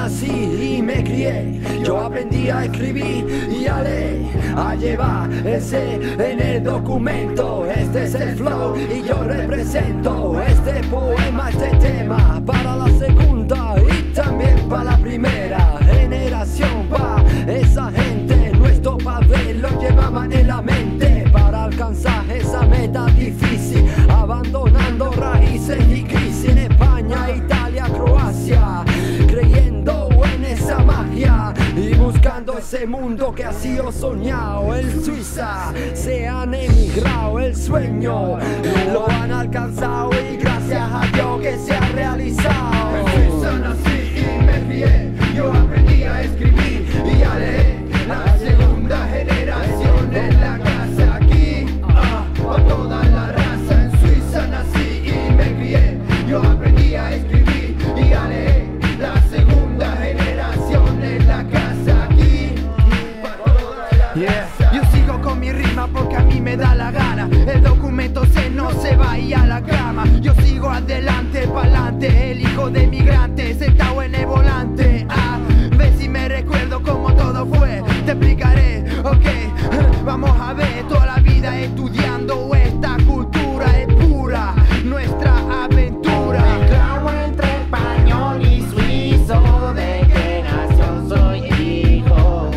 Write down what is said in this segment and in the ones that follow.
nací y me crié, yo aprendí a escribir y a leer, a llevar ese en el documento. Este es el flow y yo represento este poema, este tema para la segunda y también para la primera generación. Pa' esa gente, nuestro padre lo llevaba en la mente para alcanzar esa meta difícil, abandonando raíces y crisis en España, Italia, Croacia, creyendo en esa magia y buscando ese mundo que así he soñado. En Suiza se han emigrado, el sueño lo han alcanzado y gracias a Dios que se ha realizado. En Suiza nací y me crié, yo aprendí a escribir y a leer. La segunda generación en la casa aquí, pa' toda la raza. En Suiza nací y me crié, yo aprendí a escribir y a leer. La segunda generación en la casa aquí, pa' toda la raza. Yo sigo con mi rima porque a mí me da la gana. El documento no se va y a la cama. Yo sigo adelante, pa'lante, el hijo de migrante sentado en el volante. Ve si me recuerdo cómo todo fue, te explicaré, ok. Vamos a ver, toda la vida estudiando esta cultura es pura, nuestra aventura. Mezclado entre español y suizo, ¿de qué nación soy hijo?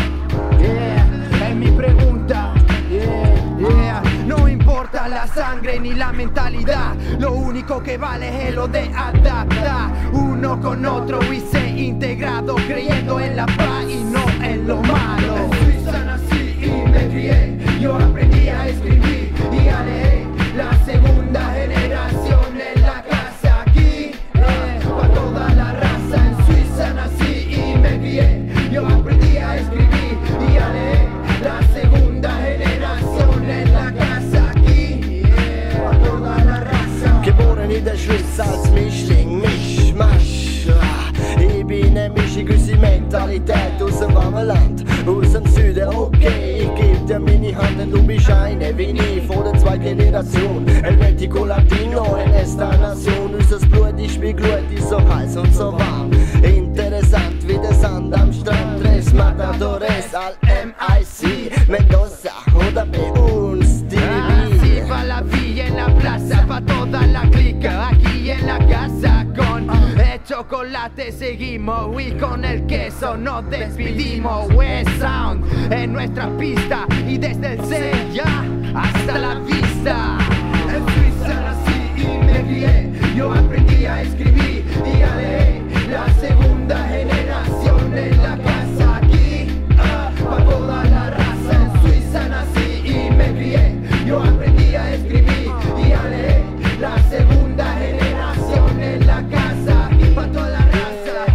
Yeah, es mi pregunta. Yeah, no importa la sangre ni la mentalidad, lo único que vale es lo de adaptar uno con otro y ser integrado, creyendo en la paz y no en lo malo. En Suiza nací y me crié, yo aprendí a escribir y a leer. La segunda generación en la casa aquí, pa' toda la raza. En Suiza nací y me crié, yo aprendí a escribir y a leer. La segunda generación en la casa aquí, pa' toda la raza. Geboren in der Schweiz als Mischling, Mischmasch. Ich bin eine Mischung, unsere Mentalität aus dem warmen Land, aus dem Süden, okay. Ich geb dir meine Hand, denn du bist eine wie ich, von der zweiten Generation. El Metico Latino, en esta Nation. Unser Blut ist wie Glut, ist so heiß und so warm. Interessant wie der Sand am Strand. Tres Matadores al MIC, Mendoza oder bei uns die Así va la villa en la plaza, pa' toda la clica, aquí en la casa con el chocolate seguimos y con el queso nos despedimos. West Sound en nuestra pista y desde el Sella hasta la vista. En Suiza nací y me crié, yo aprendí a escribir y a leer. La segunda generación en la casa aquí, pa' toda la raza. En Suiza nací y me crié, yo aprendí a escribir y a leer. La segunda generación en la casa aquí, pa' toda la raza.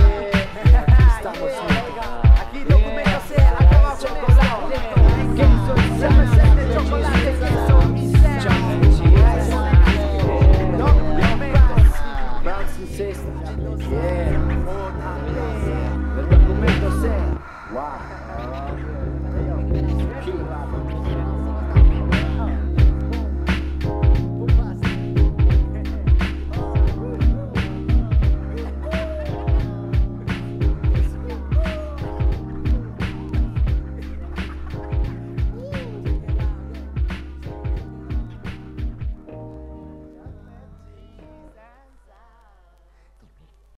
Estamos Aquí documento se acaba chocolate, queso y salsa de chocolate, queso y salsa. Brothers and sisters, yeah. El documento C, wow.